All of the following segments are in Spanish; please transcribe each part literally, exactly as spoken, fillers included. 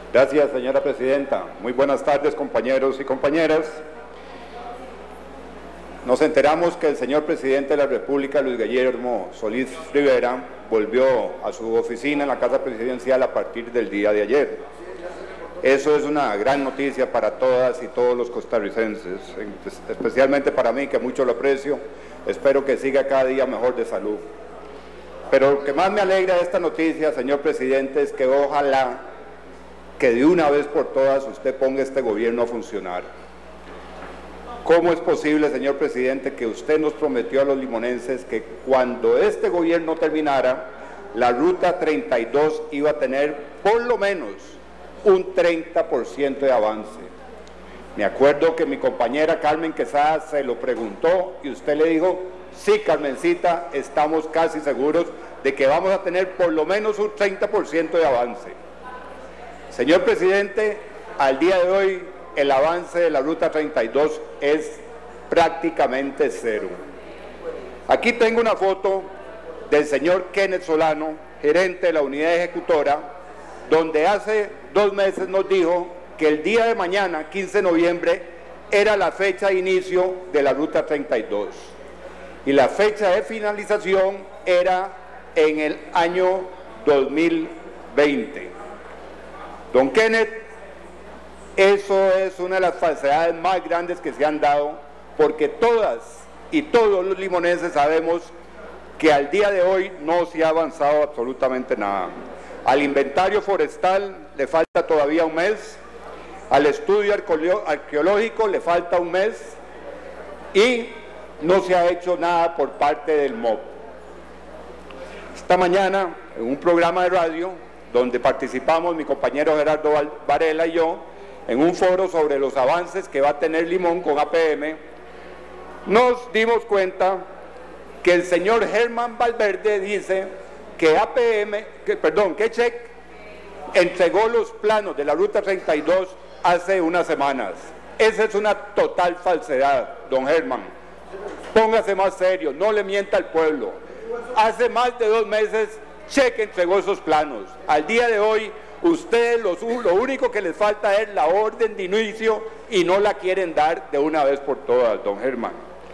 Gracias, señora presidenta. Muy buenas tardes, compañeros y compañeras. Nos enteramos que el señor presidente de la República, Luis Guillermo Solís Rivera, volvió a su oficina en la Casa Presidencial a partir del día de ayer. Eso es una gran noticia para todas y todos los costarricenses, especialmente para mí, que mucho lo aprecio. Espero que siga cada día mejor de salud. Pero lo que más me alegra de esta noticia, señor presidente, es que ojalá que de una vez por todas usted ponga este gobierno a funcionar. ¿Cómo es posible, señor presidente, que usted nos prometió a los limonenses que cuando este gobierno terminara, la Ruta treinta y dos iba a tener por lo menos un treinta por ciento de avance? Me acuerdo que mi compañera Carmen Quesada se lo preguntó y usted le dijo: sí, Carmencita, estamos casi seguros de que vamos a tener por lo menos un treinta por ciento de avance. Señor presidente, al día de hoy el avance de la Ruta treinta y dos es prácticamente cero. Aquí tengo una foto del señor Kenneth Solano, gerente de la unidad ejecutora, donde hace dos meses nos dijo que el día de mañana, quince de noviembre, era la fecha de inicio de la Ruta treinta y dos. Y la fecha de finalización era en el año dos mil veinte. Don Kenneth, eso es una de las falsedades más grandes que se han dado, porque todas y todos los limonenses sabemos que al día de hoy no se ha avanzado absolutamente nada. Al inventario forestal le falta todavía un mes, al estudio arqueológico le falta un mes y no se ha hecho nada por parte del M O B. Esta mañana, en un programa de radio donde participamos mi compañero Gerardo Varela y yo, en un foro sobre los avances que va a tener Limón con A P M, nos dimos cuenta que el señor Germán Valverde dice que A P M, que, perdón, que Check entregó los planos de la Ruta treinta y dos hace unas semanas. Esa es una total falsedad, don Germán. Póngase más serio, no le mienta al pueblo. Hace más de dos meses Check entregó esos planos. Al día de hoy, ustedes los, lo único que les falta es la orden de inicio y no la quieren dar de una vez por todas, don Germán.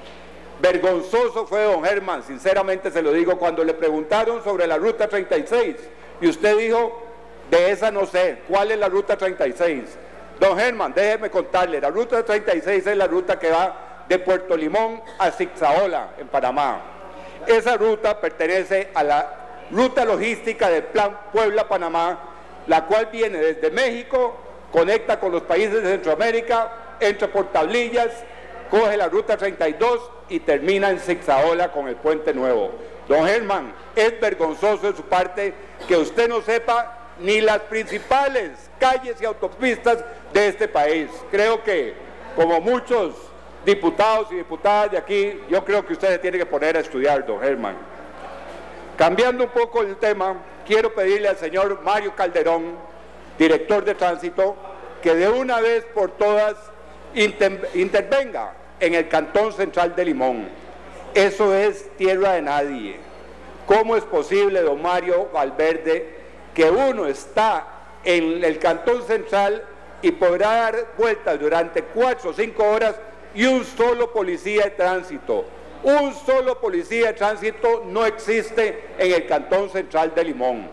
Vergonzoso fue don Germán, sinceramente se lo digo, cuando le preguntaron sobre la Ruta treinta y seis y usted dijo: de esa no sé, ¿cuál es la Ruta treinta y seis? Don Germán, déjeme contarle, la Ruta treinta y seis es la ruta que va de Puerto Limón a Zixaola, en Panamá. Esa ruta pertenece a la ruta logística del Plan Puebla-Panamá, la cual viene desde México, conecta con los países de Centroamérica, entra por Tablillas, coge la Ruta treinta y dos y termina en Zixaola con el Puente Nuevo. Don Germán, es vergonzoso de su parte que usted no sepa ni las principales calles y autopistas de este país. Creo que, como muchos diputados y diputadas de aquí, yo creo que usted se tiene que poner a estudiar, don Germán. Cambiando un poco el tema, quiero pedirle al señor Mario Calderón, director de Tránsito, que de una vez por todas inter intervenga en el Cantón Central de Limón. Eso es tierra de nadie. ¿Cómo es posible, don Mario Valverde, que uno está en el Cantón Central y podrá dar vueltas durante cuatro o cinco horas y un solo policía de tránsito? Un solo policía de tránsito no existe en el Cantón Central de Limón.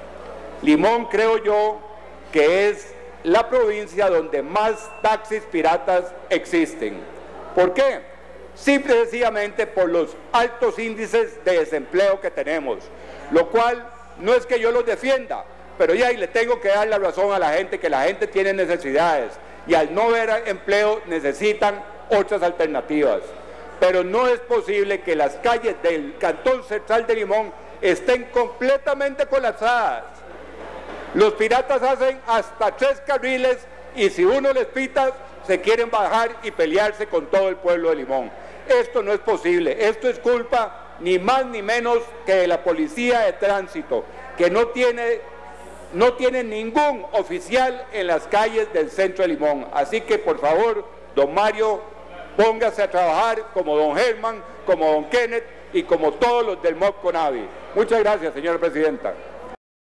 Limón, creo yo, que es la provincia donde más taxis piratas existen. ¿Por qué? Simple y sencillamente por los altos índices de desempleo que tenemos, lo cual no es que yo los defienda, pero ya y le tengo que dar la razón a la gente, que la gente tiene necesidades y al no ver empleo necesitan otras alternativas. Pero no es posible que las calles del Cantón Central de Limón estén completamente colapsadas. Los piratas hacen hasta tres carriles y si uno les pita, se quieren bajar y pelearse con todo el pueblo de Limón. Esto no es posible. Esto es culpa ni más ni menos que de la policía de tránsito, que no tiene, no tiene ningún oficial en las calles del centro de Limón. Así que, por favor, don Mario, póngase a trabajar como don Germán, como don Kenneth y como todos los del M O B Conavi. Muchas gracias, señora presidenta.